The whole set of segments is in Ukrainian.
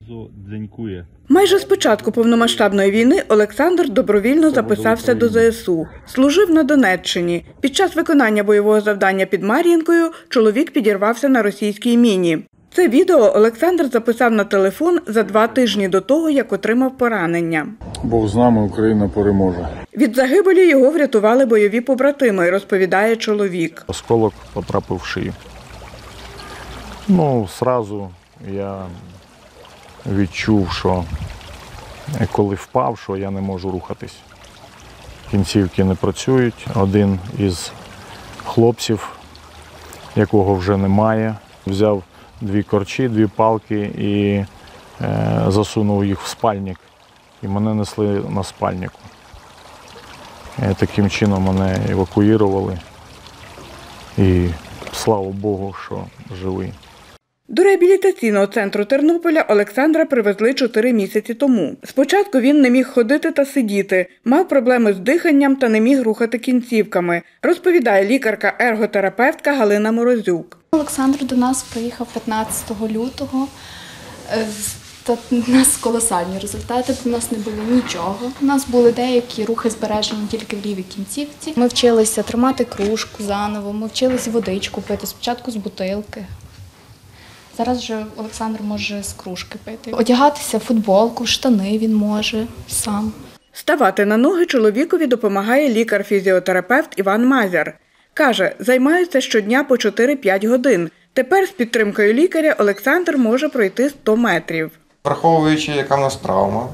Майже з початку повномасштабної війни Олександр добровільно записався до ЗСУ. Служив на Донеччині. Під час виконання бойового завдання під Мар'їнкою чоловік підірвався на російській міні. Це відео Олександр записав на телефон за 2 тижні до того, як отримав поранення. Бог з нами, Україна переможе. Від загибелі його врятували бойові побратими, розповідає чоловік. Осколок потрапив в шию. Зразу я відчув, що коли впав, що я не можу рухатись. Кінцівки не працюють. Один із хлопців, якого вже немає, взяв 2 корчі, 2 палки і засунув їх в спальник. І мене несли на спальнику. Таким чином мене евакуювали. І слава Богу, що живий. До реабілітаційного центру Тернополя Олександра привезли 4 місяці тому. Спочатку він не міг ходити та сидіти, мав проблеми з диханням та не міг рухати кінцівками, розповідає лікарка-ерготерапевтка Галина Морозюк. Олександр до нас приїхав 15 лютого. Та у нас колосальні результати, у нас не було нічого. У нас були деякі рухи збережені тільки в лівій кінцівці. Ми вчилися тримати кружку заново, ми вчилися водичку пити, спочатку з бутилки. Зараз вже Олександр може з кружки пити. Одягатися в футболку, штани він може сам. Ставати на ноги чоловікові допомагає лікар-фізіотерапевт Іван Мазяр. Каже, займаються щодня по 4-5 годин. Тепер з підтримкою лікаря Олександр може пройти 100 метрів. Враховуючи, яка в нас травма,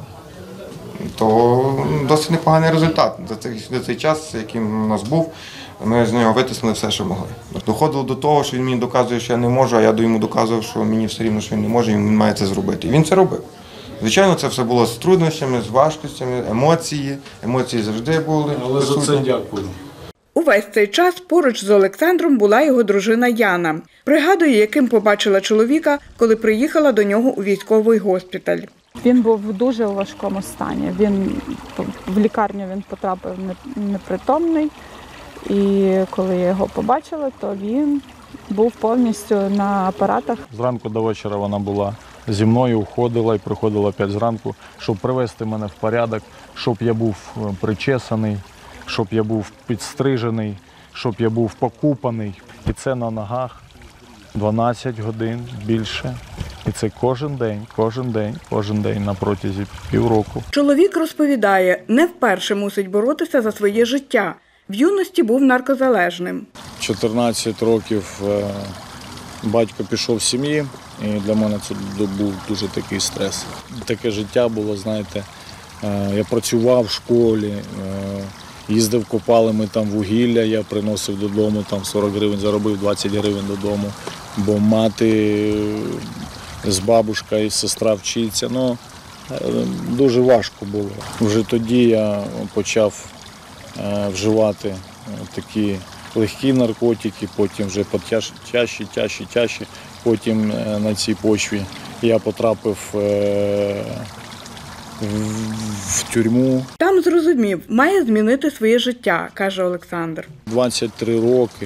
то досить непоганий результат. За цей час, який у нас був, ми з нього витиснули все, що могли. Доходило до того, що він мені доказує, що я не можу, а я йому доказував, що мені все рівно, що він не може, і він має це зробити. І він це робив. Звичайно, це все було з труднощами, з важкостями, емоції завжди були. Але за це дякую. Увесь цей час поруч з Олександром була його дружина Яна. Пригадує, яким побачила чоловіка, коли приїхала до нього у військовий госпіталь. Він був в дуже важкому стані. В лікарню він потрапив непритомний. І коли я його побачила, то він був повністю на апаратах. Зранку до вечора вона була зі мною, уходила і приходила опять зранку, щоб привести мене в порядок, щоб я був причесаний, щоб я був підстрижений, щоб я був покупаний. І це на ногах 12 годин більше. І це кожен день на протязі півроку. Чоловік розповідає, не вперше мусить боротися за своє життя. В юності був наркозалежним. 14 років батько пішов з сім'ї, і для мене це був дуже такий стрес. Таке життя було, знаєте, я працював в школі, їздив, копали ми там вугілля, я приносив додому, там 40 гривень, заробив 20 гривень додому, бо мати з бабушкою і сестра вчиться. Дуже важко було. Вже тоді я почав вживати такі легкі наркотики, потім вже тяжчі. Потім на цій почві я потрапив в тюрму. Там зрозумів, має змінити своє життя, каже Олександр. 23 роки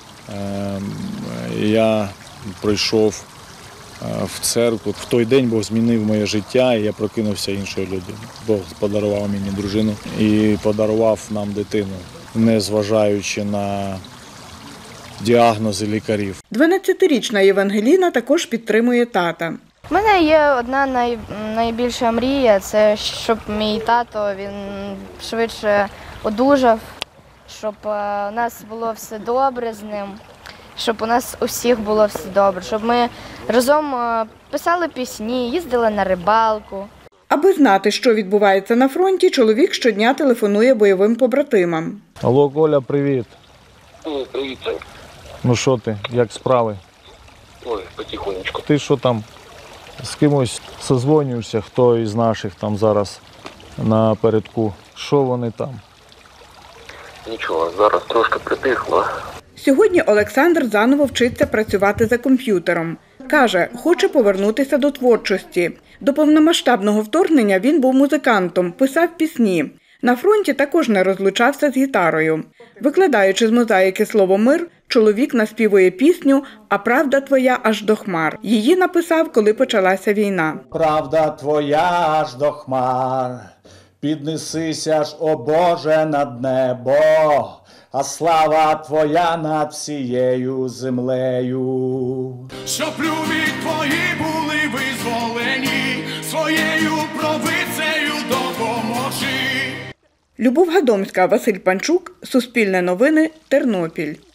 я прийшов в церкву. В той день Бог змінив моє життя, і я прокинувся іншою людиною. Бог подарував мені дружину і подарував нам дитину, незважаючи на діагнози лікарів. 12-річна Євангеліна також підтримує тата. У мене є одна найбільша мрія, це щоб мій тато він швидше одужав, щоб у нас було все добре з ним, щоб у нас усіх було все добре, щоб ми разом писали пісні, їздили на рибалку. Аби знати, що відбувається на фронті, чоловік щодня телефонує бойовим побратимам. Алло, Коля, привіт. Привіт, Сань. Ну що ти, як справи? Ой, потихонечку. Ти що там, з кимось созвонюєшся, хто із наших там зараз напередку? Що вони там? Нічого, зараз трошки притихло. Сьогодні Олександр заново вчиться працювати за комп'ютером. Каже, хоче повернутися до творчості. До повномасштабного вторгнення він був музикантом, писав пісні. На фронті також не розлучався з гітарою. Викладаючи з мозаїки слово «мир», чоловік наспівує пісню «А правда твоя аж до хмар». Її написав, коли почалася війна. Правда твоя аж до хмар, піднесися ж, о Боже, над небо, а слава твоя над всією землею. Щоб любі твої були визволені, своєю провицею допоможи. Любов Гадомська, Василь Панчук, Суспільне новини, Тернопіль.